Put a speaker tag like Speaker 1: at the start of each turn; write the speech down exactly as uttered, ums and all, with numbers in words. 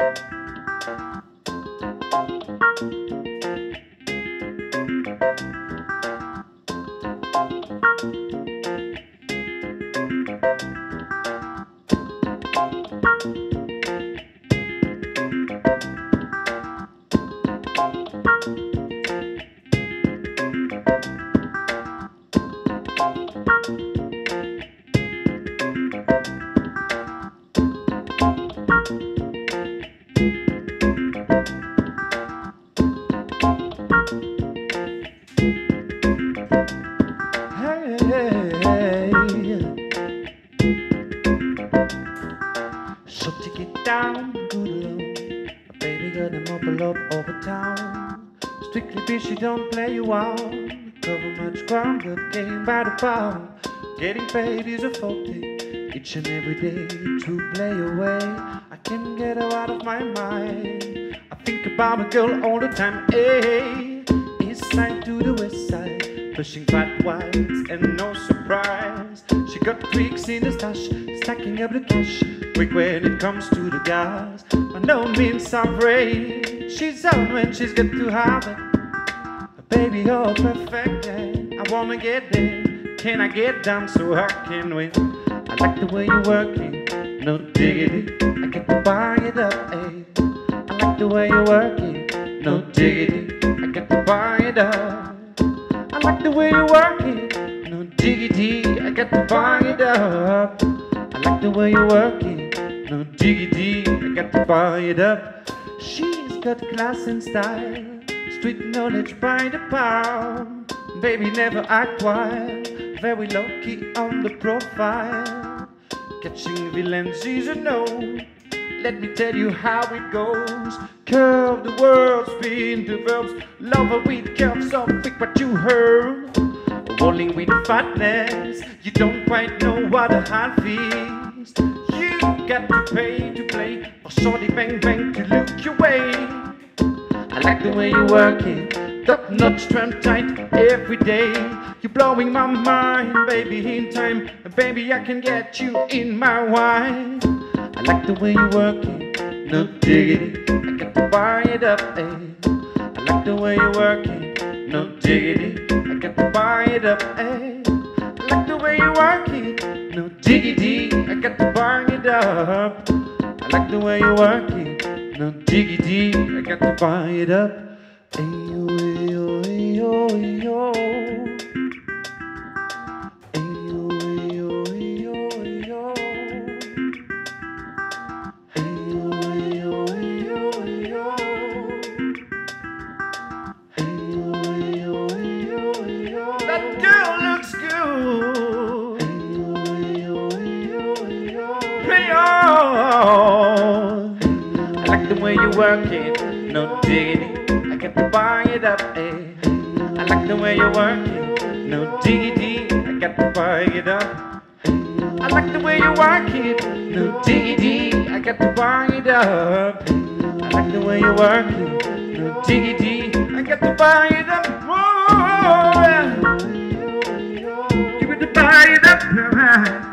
Speaker 1: So take it down, good alone. Baby got them up a lot over town. Strictly bitch, she don't play you out. Cover much ground, good game by the pound. Getting paid is a forte, each and every day to play away. I can't get her out of my mind. I think about a girl all the time. Hey, east side to the west side, pushing fat whites and no surprise. She got tweaks in the stash, stacking up the cash. Quick when it comes to the gas, by no means afraid. She's out when she's got to have it. Baby, you're perfect, yeah. I wanna get there. Can I get down so I can win? I like the way you work it, no diggity. I get to buy it up, eh. I like the way you work it, no diggity. I get to buy it up. I like the way you work it, no diggity. I get to buy it up. I like the way you work it, no diggity. I got to buy it up. She's got class and style, street knowledge by the pound. Baby never act wild, very low-key on the profile. Catching villains is a no. Let me tell you how it goes. Curve the words, spin the verbs. Love her with curves so thick what you heard. Rolling with fatness, you don't quite know what a half is. You got to pay to play, or shorty bang bang to look your way. I like the way you work it, top notch, tramp tight every day. You're blowing my mind, baby, in time. Baby, I can get you in my wine. I like the way you work it, no diggity. I got to buy it up, eh. I like the way you work it, no diggity. I got to buy it up, eh. I like the way you work it, no diggity. I got to buy it up. I like the way you work it, no diggity. I got to buy it up. Ayo, ayo, ayo, ayo. Ayo, ayo, ayo, ayo. Ayo, ayo, ayo, ayo. Ayo, ayo, ayo, ayo. That girl looks good. Ayo, ayo, ayo, ayo. Ayo. I like the way you work it, no diggity. I got to buy it up, eh. I like the way you work it, no diggity. I got to buy it up. I like the way you work it, no diggity. I got to buy it up. I like the way you work it, no diggity. I got to buy it up. Whoa, yeah. Give it to buy it up.